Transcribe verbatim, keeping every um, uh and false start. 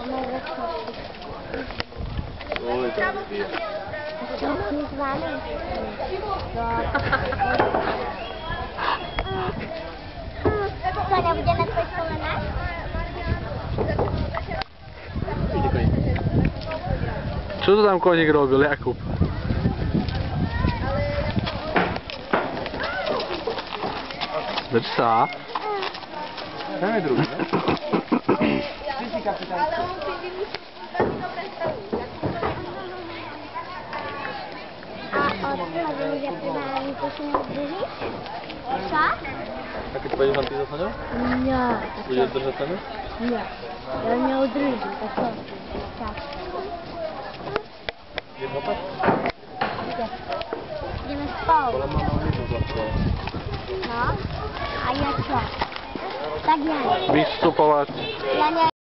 Oj, tam wbija. Co nie z wami? Sonia, będzie na twojej stronie? Co to tam konik robił, Jakub? Lecz co? Damy drugi, no? A od chodzenia zapływałem to się nie odbyli? Co? Jakie twoje rządy zasłonią? Nie. Będzie drżecony? Nie. Ja nie odryli, to co? Tak. Jedno tak? Idziemy spać. Pola mama jedno złapała. No. A ja co? Tak ja nie. Mistrzu pałacu. Ja nie,